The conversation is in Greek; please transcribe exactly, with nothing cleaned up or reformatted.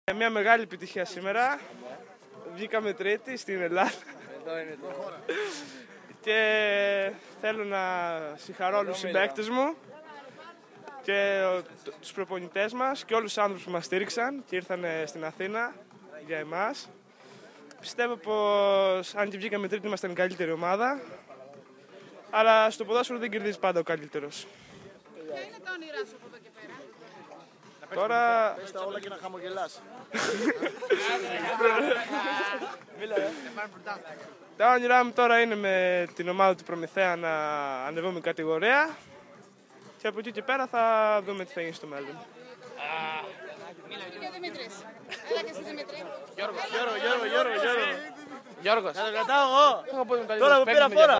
Μια μεγάλη επιτυχία σήμερα. Βγήκαμε τρίτη στην Ελλάδα. Εδώ είναι το χώρα. Και θέλω να συγχαρώ όλους τους συμπαίκτες μου και τους προπονητές μας και όλους τους άνθρωπους που μας στήριξαν και ήρθαν στην Αθήνα για εμάς. Πιστεύω πως αν και βγήκαμε τρίτη ήμασταν η καλύτερη ομάδα, αλλά στο ποδόσφαιρο δεν κερδίζει πάντα ο καλύτερος. Ποια είναι τα όνειρά σου από εδώ και πέρα? Τώρα... Πες τα όλα και να χαμογελάς. Τα όνειρά μου τώρα είναι με την ομάδα του Προμηθέα να ανεβούμε κατηγορία και από εκεί και πέρα θα δούμε τι θα γίνει στο μέλλον. Και ο Δημήτρης. Έλα και εσύ Δημήτρη. Γιώργο, Γιώργο, Γιώργο, Γιώργο. Γιώργος. Θα το κρατάω εγώ. Τώρα που πήρα φόρα.